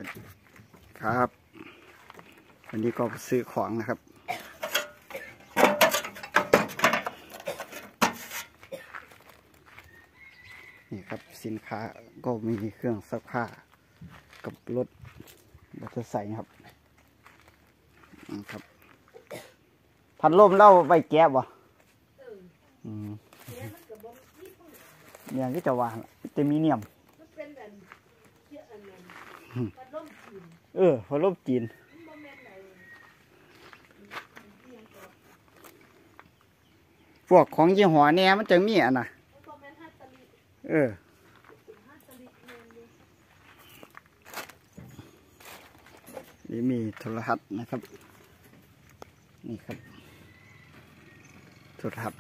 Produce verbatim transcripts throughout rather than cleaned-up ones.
วัสดีครับวันนี้ก็ซื้อของนะครับนี่ครับสินค้าก็มีเครื่องซักผ้ากับรถมอเตอร์ไซค์ครับครับพัดลมเล่าใบแก้บวะอืมเนี่ยก็จะวางจะมีเนียมเออพัดลมจีนพวกของยี่ห้อเนี่ยมันจะมีอ่ะนะเออนี่มีโทรทัศน์นะครับนี่ครับโทรทัศน์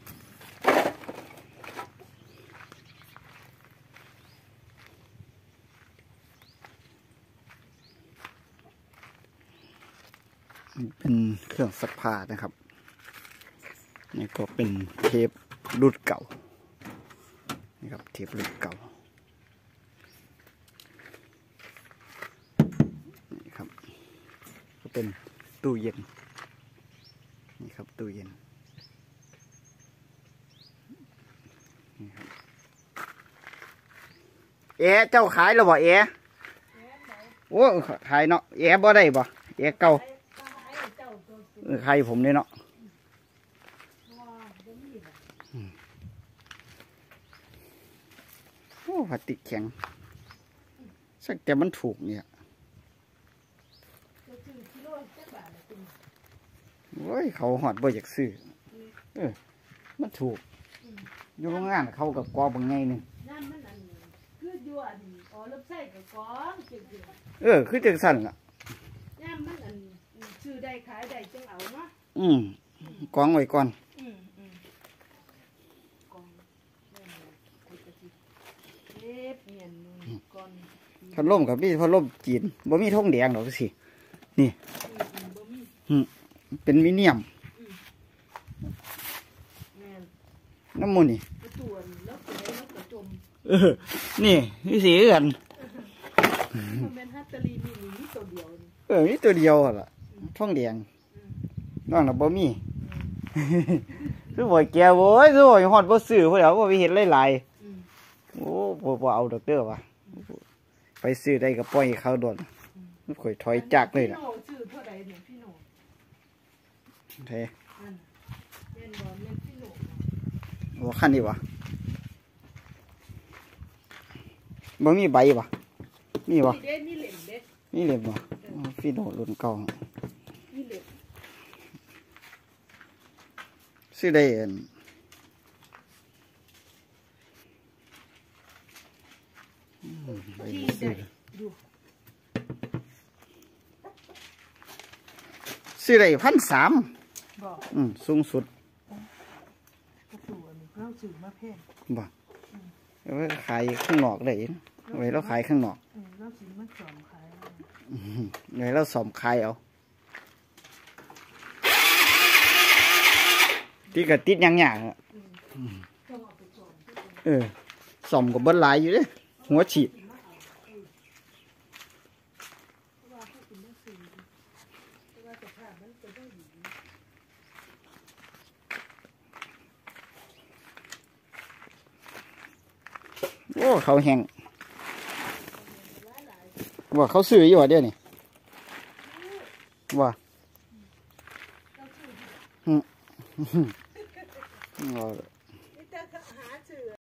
เป็นเครื่องซักผ้านะครับนี่ก็เป็นเทปรุ่นเก่านี่ครับเทปรุ่นเก่านี่ครับก็เป็นตู้เย็นนี่ครับตู้เย็นนี่ครับเอ๋เจ้าขายหรือบ่เอ๋โอ้ขายเนาะเอ๋บ่ได้บ่เอ๋เก่าขายผมเนี่ยเนาะโอ้พลาสติกแข็งสักแต่มันถูกเนี่ยโอ้ยเขาหอดบ่อยากซื้อเออมันถูกอยู่โรงงานเขากับกอบางไงหนึ่งเออคือจังสั่นล่ะซื้อได้ขายได้จังเอาเนาะอืมกองไว้ก่อนอืมอืมกองเอ๊ะเปลี่ยนก่อนพัดลมกับพี่พัดลมจีนบ่มีท่องแดงหรอกสินี่อืมเป็นมิเนียมน้ำมันนี่เออนี่นี่สีกันเออนี่ตัวเดียวล่ะท่องแดงน้องน่ะบ่มีคือบ่แก่โว้ยคือบ่ฮอดบ่ซื้อพุ่นแล้วบ่ไปเฮ็ดหลายๆโอ้บ่บ่เอาดอกเด้อว่ะไปซื้อได้ก็ปล่อยเขาโดนมันค่อยถอยจากเลยน่ะซื้อเท่าใดเนี่ยพี่โหนเท่แม่นบ่แม่นพี่โหนบ่คันนี้บ่บ่มีใบบ่มีบ่มีเด้มีเหล็มเด้มีเหล็มบ่พี่โหนรุ่นเก่าซื้อได้เองซื้อได้พันสามอืมสูงสุดบ่เอาไว้ขายข้างนอกได้เอาไว้เราขายข้างนอกเอาไว้เราสอมขายเอาที่กระติดยังหยาเออส่อมกับเบิ้ลลายอยู่เลยหัวฉีดโอ้เขาแห้งว่าเขาซื้ออยู่เดี๋ยวนี้ว่าอืม